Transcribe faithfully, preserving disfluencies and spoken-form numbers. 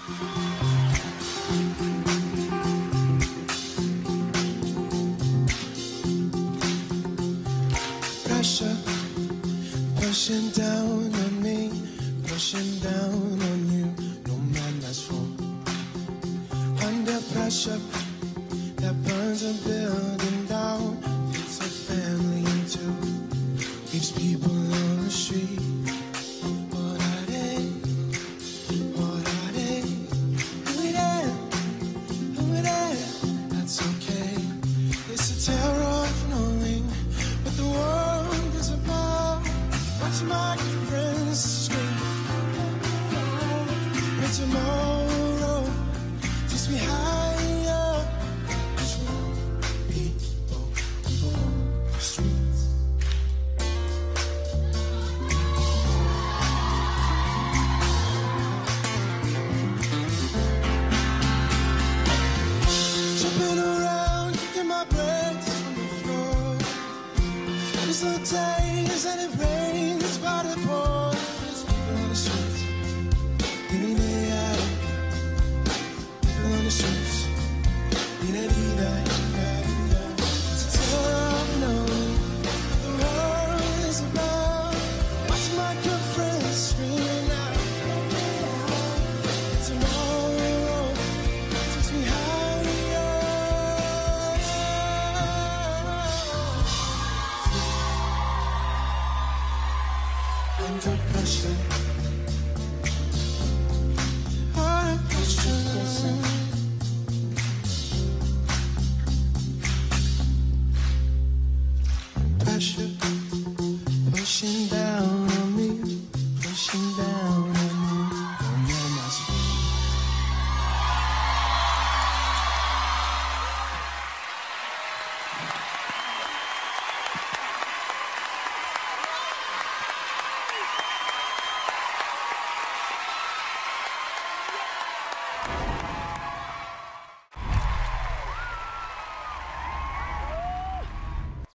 Pressure, pushing down on me, pushing down on you. No man that's wrong. Under pressure, that burns a building down, it's a family in two, leaves people on the street. What are they? What are they? Who are they? Who are they? That's okay. It's a terror of knowing what the world is about. Watch my friends scream. And tomorrow, just be higher. Just won't be on the streets. Jumping around in my bed on the floor. There's no day